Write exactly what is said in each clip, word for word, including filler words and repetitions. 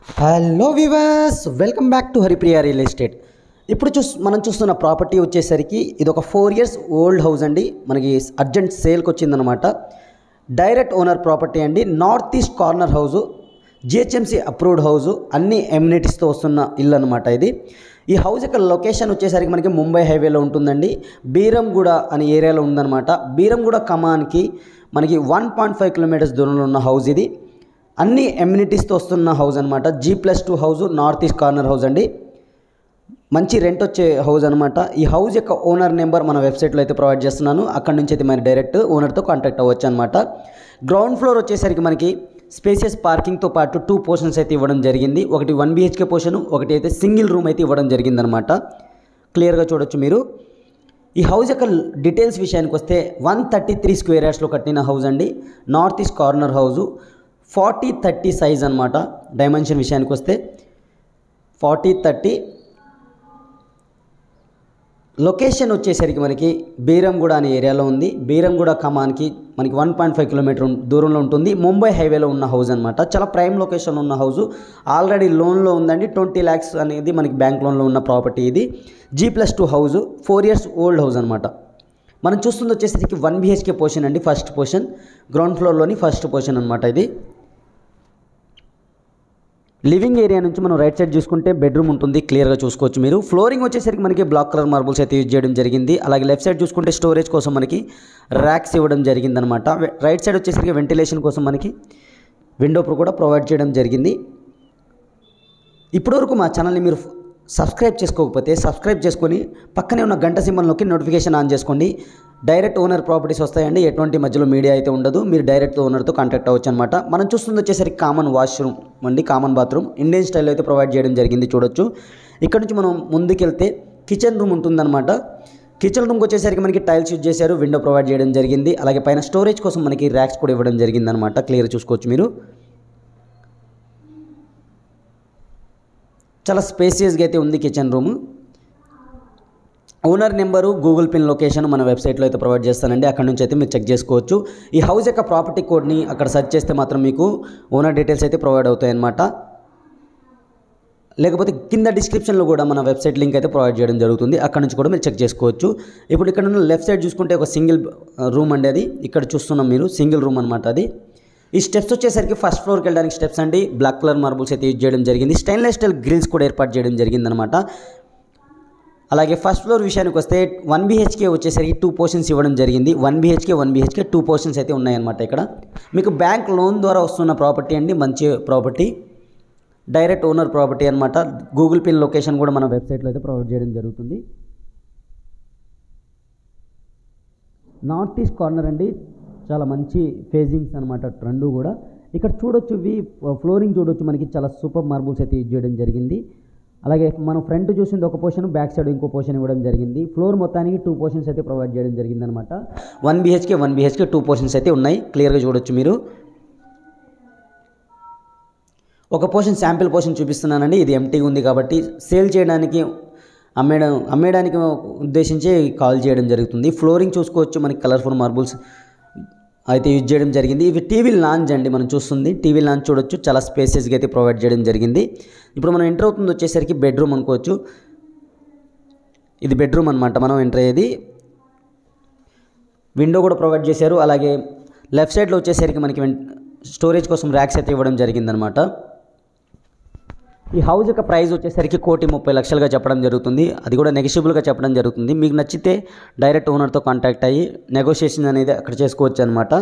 Hello viewers, welcome back to Haripriya real estate. ఇప్పుడు చూస్ మనం చూస్తున్న ప్రాపర్టీ వచ్చేసరికి ఇది ఒక ఫోర్ ఇయర్స్ ఓల్డ్ హౌస్ అండి. మనకి అర్జెంట్ సేల్కి వచ్చిందనమాట. డైరెక్ట్ ఓనర్ ప్రాపర్టీ అండి. North east corner house, GHMC approved house, అన్ని ఎమ్యూనిటీస్తో వస్తున్న ఇల్లు అనమాట ఇది. ఈ హౌస్ యొక్క లొకేషన్ వచ్చేసరికి మనకి ముంబై హైవేలో ఉంటుందండి. బీరంగూడ అనే ఏరియాలో ఉందన్నమాట. బీరంగూడ కమాన్కి మనకి వన్ పాయింట్ ఫైవ్ కిలోమీటర్స్ దూరంలో ఉన్న హౌస్ ఇది. అన్ని ఎమ్యూనిటీస్తో వస్తున్న హౌస్ అనమాట. G plus two house, north east corner house అండి. మంచి రెంట్ వచ్చే హౌస్ అనమాట. ఈ హౌస్ యొక్క ఓనర్ నెంబర్ మన వెబ్సైట్లో అయితే ప్రొవైడ్ చేస్తున్నాను. అక్కడ నుంచి అయితే మరి డైరెక్ట్ ఓనర్తో కాంటాక్ట్ అవ్వచ్చు అనమాట. గ్రౌండ్ ఫ్లోర్ వచ్చేసరికి మనకి స్పేసియస్ పార్కింగ్తో పాటు టూ పోర్షన్స్ అయితే ఇవ్వడం జరిగింది. ఒకటి వన్ బీహెచ్కే పోర్షన్, ఒకటి అయితే సింగిల్ రూమ్ అయితే ఇవ్వడం జరిగిందనమాట. క్లియర్గా చూడొచ్చు మీరు. ఈ హౌస్ యొక్క డీటెయిల్స్ విషయానికి వస్తే వన్ థర్టీ త్రీ స్క్వేర్ యార్డ్స్లో కట్టిన హౌస్ అండి. North east corner house, forty thirty size అనమాట. డైమెన్షన్ విషయానికి వస్తే ఫార్టీ థర్టీ. లొకేషన్ వచ్చేసరికి మనకి బీరంగూడ అనే ఏరియాలో ఉంది. బీరంగూడ కమాన్కి మనకి వన్ పాయింట్ ఫైవ్ కిలోమీటర్ దూరంలో ఉంటుంది. ముంబై హైవేలో ఉన్న హౌస్ అనమాట. చాలా ప్రైమ్ లొకేషన్లో ఉన్న హౌస్. ఆల్రెడీ లోన్లో ఉందండి. ట్వంటీ ల్యాక్స్ అనేది మనకి బ్యాంక్ లోన్లో ఉన్న ప్రాపర్టీ ఇది. G plus two house, four years old house అనమాట. మనం చూస్తుంది వచ్చేసరికి వన్ బీహెచ్కే పోర్షన్ అండి. ఫస్ట్ పోర్షన్, గ్రౌండ్ ఫ్లోర్లోని ఫస్ట్ పోర్షన్ అనమాట ఇది. లివింగ్ ఏరియా నుంచి మనం రైట్ సైడ్ చూసుకుంటే బెడ్రూమ్ ఉంటుంది. క్లియర్గా చూసుకోవచ్చు మీరు. ఫ్లోరింగ్ వచ్చేసరికి మనకి బ్లాక్ కలర్ మార్బుల్స్ అయితే యూజ్ చేయడం జరిగింది. అలాగే లెఫ్ట్ సైడ్ చూసుకుంటే స్టోరేజ్ కోసం మనకి ర్యాక్స్ ఇవ్వడం జరిగిందనమాట. రైట్ సైడ్ వచ్చేసరికి వెంటిలేషన్ కోసం మనకి విండో కూడా ప్రొవైడ్ చేయడం జరిగింది. ఇప్పటివరకు మా ఛానల్ని మీరు సబ్స్క్రైబ్ చేసుకోకపోతే సబ్స్క్రైబ్ చేసుకొని పక్కనే ఉన్న గంట సింబల్ నొక్కి నోటిఫికేషన్ ఆన్ చేసుకోండి. డైరెక్ట్ ఓనర్ ప్రాపర్టీస్ వస్తాయండి. ఎటువంటి మధ్యలో మీడియా అయితే ఉండదు. మీరు డైరెక్ట్ ఓనర్తో కాంటాక్ట్ అవ్వచ్చు అనమాట. మనం చూస్తుంది వచ్చేసరికి కామన్ వాష్రూమ్ అండి, కామన్ బాత్రూమ్ ఇండియన్ స్టైల్లో అయితే ప్రొవైడ్ చేయడం జరిగింది. చూడొచ్చు. ఇక్కడ నుంచి మనం ముందుకెళ్తే కిచెన్ రూమ్ ఉంటుందన్నమాట. కిచెన్ రూమ్కి వచ్చేసరికి మనకి టైల్స్ యూజ్ చేశారు. విండో ప్రొవైడ్ చేయడం జరిగింది. అలాగే పైన స్టోరేజ్ కోసం మనకి ర్యాక్స్ కూడా ఇవ్వడం జరిగిందనమాట. క్లియర్ చూసుకోవచ్చు మీరు. చాలా స్పేసియస్గా అయితే ఉంది kitchen room. Owner number, Google pin location మన వెబ్సైట్లో అయితే ప్రొవైడ్ చేస్తానండి. అక్కడ నుంచి అయితే మీరు చెక్ చేసుకోవచ్చు. ఈ హౌస్ యొక్క ప్రాపర్టీ కోడ్ని అక్కడ సెర్చ్ చేస్తే మాత్రం మీకు ఓనర్ డీటెయిల్స్ అయితే ప్రొవైడ్ అవుతాయి అన్నమాట. లేకపోతే కింద డిస్క్రిప్షన్లో కూడా మన వెబ్సైట్ లింక్ అయితే ప్రొవైడ్ చేయడం జరుగుతుంది. అక్కడ నుంచి కూడా మీరు చెక్ చేసుకోవచ్చు. ఇప్పుడు ఇక్కడ ఉన్న లెఫ్ట్ సైడ్ చూసుకుంటే ఒక సింగిల్ రూమ్ అండి అది. ఇక్కడ చూస్తున్నాం మీరు, సింగిల్ రూమ్ అనమాట అది. ఈ స్టెప్స్ వచ్చేసరికి ఫస్ట్ ఫ్లోర్కి వెళ్ళడానికి స్టెప్స్ అండి. బ్లాక్ కలర్ మార్బుల్స్ అయితే యూజ్ చేయడం జరిగింది. స్టెయిన్లెస్ స్టీల్ గ్రిల్స్ కూడా ఏర్పాటు చేయడం జరిగిందనమాట. అలాగే ఫస్ట్ ఫ్లోర్ విషయానికి వస్తే వన్ బీహెచ్కే వచ్చేసరికి టూ పోర్షన్స్ ఇవ్వడం జరిగింది. One BHK one BHK two portions అయితే ఉన్నాయన్నమాట. ఇక్కడ మీకు బ్యాంక్ లోన్ ద్వారా వస్తున్న ప్రాపర్టీ అండి. మంచి ప్రాపర్టీ, డైరెక్ట్ ఓనర్ ప్రాపర్టీ అనమాట. గూగుల్ పిన్ లొకేషన్ కూడా మన వెబ్సైట్లో అయితే ప్రొవైడ్ చేయడం జరుగుతుంది. నార్త్ ఈస్ట్ కార్నర్ అండి. చాలా మంచి ఫేజింగ్స్ అనమాట రెండు కూడా. ఇక్కడ చూడొచ్చు, ఇవి ఫ్లోరింగ్ చూడొచ్చు. మనకి చాలా సూపర్ మార్బుల్స్ అయితే యూజ్ చేయడం జరిగింది. అలాగే మనం ఫ్రంట్ చూసింది ఒక పోర్షన్, బ్యాక్ సైడ్ ఇంకో పోర్షన్ ఇవ్వడం జరిగింది. ఫ్లోర్ మొత్తానికి టూ పోర్షన్స్ అయితే ప్రొవైడ్ చేయడం జరిగింది అనమాట. One BHK one BHK two portions అయితే ఉన్నాయి. క్లియర్గా చూడొచ్చు మీరు. ఒక పోర్షన్ శాంపిల్ పోర్షన్ చూపిస్తున్నానండి. ఇది ఎంటీగా ఉంది కాబట్టి సేల్ చేయడానికి అమ్మేయడం అమ్మేయడానికి ఉద్దేశించి కాల్ చేయడం జరుగుతుంది. ఫ్లోరింగ్ చూసుకోవచ్చు, మనకి కలర్ఫుల్ మార్బుల్స్ అయితే యూజ్ చేయడం జరిగింది. ఇవి టీవీ లాంజ్ అండి. మనం చూస్తుంది టీవీ లాంజ్ చూడొచ్చు. చాలా స్పేసెస్గా అయితే ప్రొవైడ్ చేయడం జరిగింది. ఇప్పుడు మనం ఎంటర్ అవుతుంది వచ్చేసరికి బెడ్రూమ్ అనుకోవచ్చు. ఇది బెడ్రూమ్ అనమాట. మనం ఎంటర్ అయ్యేది. విండో కూడా ప్రొవైడ్ చేశారు. అలాగే లెఫ్ట్ సైడ్లో వచ్చేసరికి మనకి స్టోరేజ్ కోసం ర్యాక్స్ అయితే ఇవ్వడం జరిగిందనమాట. ఈ హౌస్ యొక్క ప్రైస్ వచ్చేసరికి కోటి ముప్పై లక్షలుగా చెప్పడం జరుగుతుంది. అది కూడా నెగోషియబుల్గా చెప్పడం జరుగుతుంది. మీకు నచ్చితే డైరెక్ట్ ఓనర్తో కాంటాక్ట్ అయ్యి నెగోషియేషన్ అనేది అక్కడ చేసుకోవచ్చు అనమాట.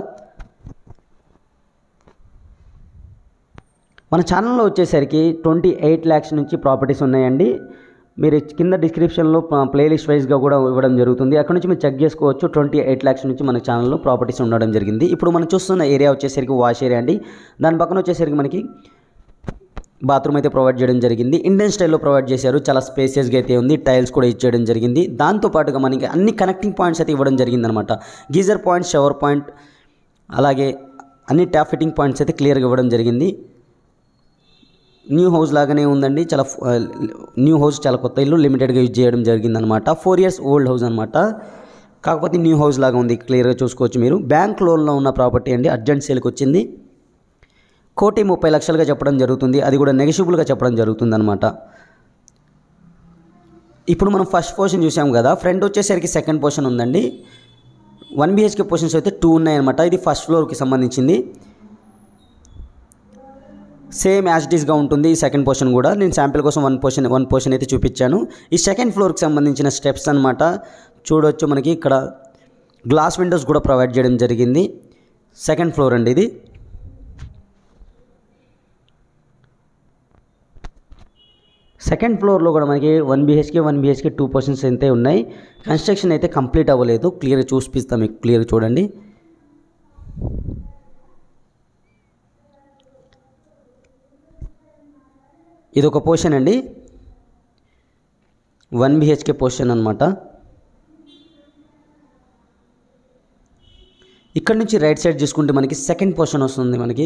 మన ఛానల్లో వచ్చేసరికి ట్వంటీ ఎయిట్ ల్యాక్స్ నుంచి ప్రాపర్టీస్ ఉన్నాయండి. మీరు కింద డిస్క్రిప్షన్లో ప్లేలిస్ట్ వైజ్గా కూడా ఇవ్వడం జరుగుతుంది. అక్కడ నుంచి మీరు చెక్ చేసుకోవచ్చు. ట్వంటీ ఎయిట్ ల్యాక్స్ నుంచి మన ఛానల్లో ప్రాపర్టీస్ ఉండడం జరిగింది. ఇప్పుడు మనం చూస్తున్న ఏరియా వచ్చేసరికి వాష్ ఏరియా అండి. దాని పక్కన వచ్చేసరికి మనకి బాత్రూమ్ అయితే ప్రొవైడ్ చేయడం జరిగింది. ఇండియన్ స్టైల్లో ప్రొవైడ్ చేశారు. చాలా స్పేసియస్గా అయితే ఉంది. టైల్స్ కూడా ఇచ్చేయడం జరిగింది. దాంతోపాటుగా మనకి అన్ని కనెక్టింగ్ పాయింట్స్ అయితే ఇవ్వడం జరిగిందనమాట. గీజర్ పాయింట్, షవర్ పాయింట్, అలాగే అన్ని ట్యాప్ ఫిట్టింగ్ పాయింట్స్ అయితే క్లియర్గా ఇవ్వడం జరిగింది. న్యూ హౌస్ లాగానే ఉందండి. చాలా న్యూ హౌస్, చాలా కొత్త ఇల్లు, లిమిటెడ్గా యూజ్ చేయడం జరిగిందనమాట. ఫోర్ ఇయర్స్ ఓల్డ్ హౌస్ అనమాట. కాకపోతే న్యూ హౌస్ లాగా ఉంది. క్లియర్గా చూసుకోవచ్చు మీరు. బ్యాంక్ లోన్లో ఉన్న ప్రాపర్టీ అండి. అర్జెంట్ సేల్కి వచ్చింది. కోటి ముప్పై లక్షలుగా చెప్పడం జరుగుతుంది, అది కూడా నెగిషిబుల్గా చెప్పడం జరుగుతుంది అనమాట. ఇప్పుడు మనం ఫస్ట్ పోర్షన్ చూసాం కదా, ఫ్రంట్ వచ్చేసరికి సెకండ్ పోర్షన్ ఉందండి. వన్ బిహెచ్కే పోర్షన్స్ అయితే టూ ఉన్నాయన్నమాట. ఇది ఫస్ట్ ఫ్లోర్కి సంబంధించింది. సేమ్ యాజ్ ఇట్ ఈస్గా ఉంటుంది ఈ సెకండ్ పోర్షన్ కూడా. నేను శాంపిల్ కోసం వన్ పోర్షన్ వన్ పోర్షన్ అయితే చూపించాను. ఈ సెకండ్ ఫ్లోర్కి సంబంధించిన స్టెప్స్ అనమాట. చూడొచ్చు మనకి ఇక్కడ గ్లాస్ విండోస్ కూడా ప్రొవైడ్ చేయడం జరిగింది. సెకండ్ ఫ్లోర్ అండి ఇది. సెకండ్ ఫ్లోర్లో కూడా మనకి one BHK one BHK two portions అయితే ఉన్నాయి. కన్స్ట్రక్షన్ అయితే కంప్లీట్ అవ్వలేదు. క్లియర్గా చూపిస్తాం మీకు, క్లియర్గా చూడండి. ఇది ఒక పోర్షన్ అండి, వన్ బిహెచ్కే పోర్షన్ అనమాట. ఇక్కడ నుంచి రైట్ సైడ్ చూసుకుంటే మనకి సెకండ్ పోర్షన్ వస్తుంది. మనకి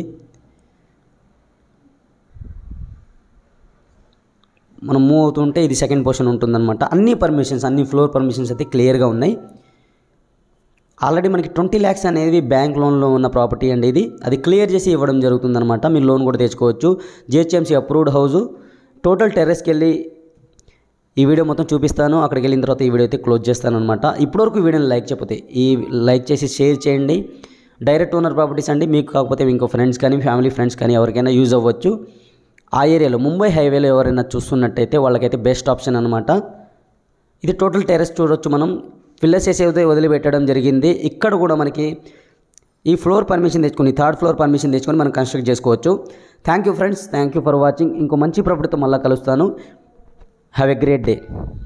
మనం మూవ్ అవుతుంటే ఇది సెకండ్ పోర్షన్ ఉంటుందన్నమాట. అన్ని పర్మిషన్స్ అన్ని ఫ్లోర్ పర్మిషన్స్ అయితే క్లియర్గా ఉన్నాయి. ఆల్రెడీ మనకి ట్వంటీ ల్యాక్స్ అనేది బ్యాంక్ లోన్లో ఉన్న ప్రాపర్టీ అండి ఇది. అది క్లియర్ చేసి ఇవ్వడం జరుగుతుందన్నమాట. మీరు లోన్ కూడా తెచ్చుకోవచ్చు. GHMC approved house. టోటల్ టెర్రస్కి వెళ్ళి ఈ వీడియో మొత్తం చూపిస్తాను. అక్కడికి వెళ్ళిన తర్వాత ఈ వీడియో అయితే క్లోజ్ చేస్తాను అనమాట. ఇప్పటివరకు ఈ వీడియోని లైక్ చేయకపోతే ఈ లైక్ చేసి షేర్ చేయండి. డైరెక్ట్ ఓనర్ ప్రాపర్టీస్ అండి. మీకు కాకపోతే ఇంకో ఫ్రెండ్స్ కానీ ఫ్యామిలీ ఫ్రెండ్స్ కానీ ఎవరికైనా యూజ్ అవ్వచ్చు. ఆ ఏరియాలో ముంబై హైవేలో ఎవరైనా చూస్తున్నట్టయితే వాళ్ళకైతే బెస్ట్ ఆప్షన్ అనమాట. ఇది టోటల్ టెర్రస్ చూడొచ్చు మనం. పిల్లర్స్ వేసి వదిలిపెట్టడం జరిగింది. ఇక్కడ కూడా మనకి ఈ ఫ్లోర్ పర్మిషన్ తెచ్చుకొని థర్డ్ ఫ్లోర్ పర్మిషన్ తెచ్చుకొని మనం కన్స్ట్రక్ట్ చేసుకోవచ్చు. Thank you friends, thank you for watching. ఇంకో మంచి ప్రాపర్టీతో మళ్ళీ కలుస్తాను. Have a great day.